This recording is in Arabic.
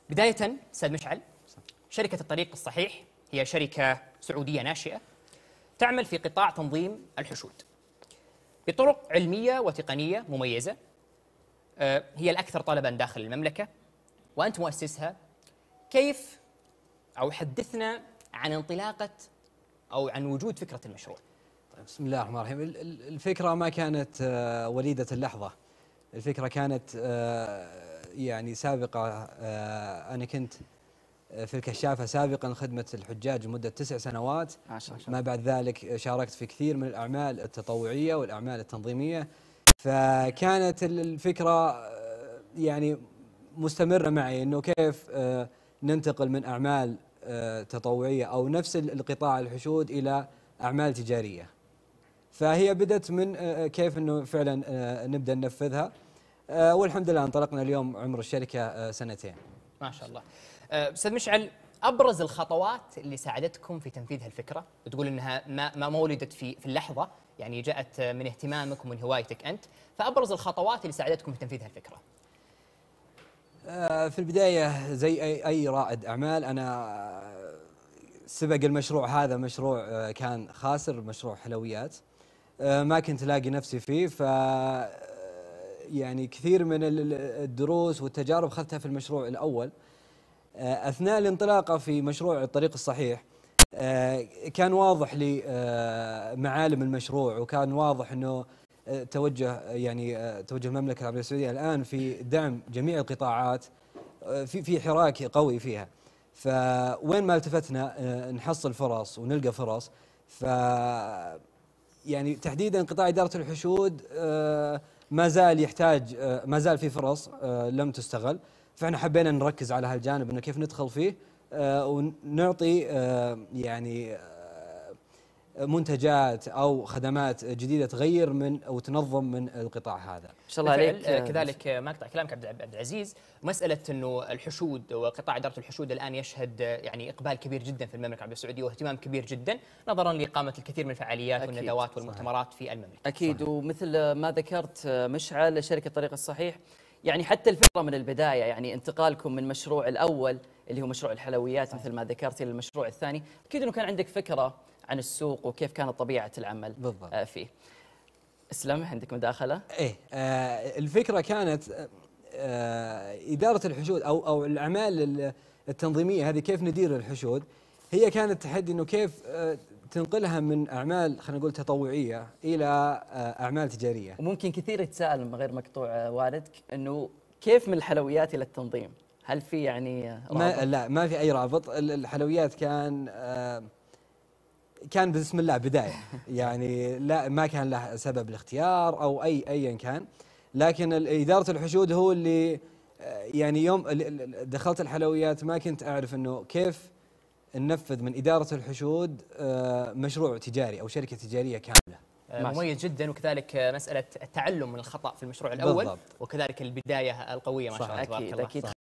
بداية أستاذ مشعل، شركة الطريق الصحيح هي شركة سعودية ناشئة تعمل في قطاع تنظيم الحشود بطرق علمية وتقنية مميزة. هي الأكثر طلباً داخل المملكة وأنت مؤسسها. كيف أو حدثنا عن انطلاقة أو عن وجود فكرة المشروع؟ طيب، بسم الله الرحمن الرحيم. الفكرة ما كانت وليدة اللحظة. الفكرة كانت يعني سابقة. أنا كنت في الكشافة سابقا خدمة الحجاج لمدة 9 سنوات. ما بعد ذلك شاركت في كثير من الأعمال التطوعية والأعمال التنظيمية، فكانت الفكرة يعني مستمرة معي إنه كيف ننتقل من أعمال تطوعية أو نفس القطاع الحشود إلى أعمال تجارية. فهي بدت من كيف إنه فعلا نبدأ ننفذها، والحمد لله انطلقنا اليوم. عمر الشركة 2 سنين. ما شاء الله. أستاذ مشعل، أبرز الخطوات اللي ساعدتكم في تنفيذ هالفكرة، وتقول أنها ما ولدت في اللحظة، يعني جاءت من اهتمامك ومن هوايتك أنت، فأبرز الخطوات اللي ساعدتكم في تنفيذ هالفكرة. في البداية زي أي رائد أعمال، أنا سبق المشروع هذا مشروع كان خاسر، مشروع حلويات. ما كنت لاقي نفسي فيه، ف يعني كثير من الدروس والتجارب أخذتها في المشروع الأول. أثناء الانطلاقة في مشروع الطريق الصحيح كان واضح لي معالم المشروع، وكان واضح أنه توجه المملكة العربية السعودية الآن في دعم جميع القطاعات، في حراك قوي فيها. فوين ما التفتنا نحصل فرص ونلقى فرص. ف يعني تحديدا قطاع إدارة الحشود ما زال يحتاج، ما زال في فرص لم تستغل. فاحنا حبينا نركز على هالجانب، انه كيف ندخل فيه ونعطي يعني منتجات او خدمات جديده تغير من او تنظم من القطاع هذا. ما شاء الله عليك. كذلك ما اقطع كلامك عبد العزيز، مساله انه الحشود وقطاع اداره الحشود الان يشهد يعني اقبال كبير جدا في المملكه العربيه السعوديه واهتمام كبير جدا نظرا لاقامه الكثير من الفعاليات والندوات والمؤتمرات في المملكه. اكيد. صحيح. ومثل ما ذكرت مشعل، شركه الطريق الصحيح يعني حتى الفكره من البدايه، يعني انتقالكم من مشروع الاول اللي هو مشروع الحلويات مثل ما ذكرت الى المشروع الثاني، اكيد انه كان عندك فكره عن السوق وكيف كانت طبيعه العمل بالضبط فيه. اسلم، عندك مداخله؟ ايه، الفكره كانت اداره الحشود او الاعمال التنظيميه هذه، كيف ندير الحشود. هي كانت تحدي انه كيف تنقلها من اعمال خلينا نقول تطوعيه الى اعمال تجاريه. وممكن كثير يتساءل من غير مقطوع والدك انه كيف من الحلويات الى التنظيم؟ هل في يعني رابط؟ لا، ما في اي رابط. الحلويات كان بسم الله بدايه يعني لا، ما كان له سبب الاختيار او ايا كان. لكن اداره الحشود هو اللي يعني يوم دخلت الحلويات ما كنت اعرف انه كيف ننفذ من اداره الحشود مشروع تجاري او شركه تجاريه كامله. مميز جدا. وكذلك مساله التعلم من الخطا في المشروع الاول بالضبط. وكذلك البدايه القويه ما شاء الله تبارك الله. أكيد.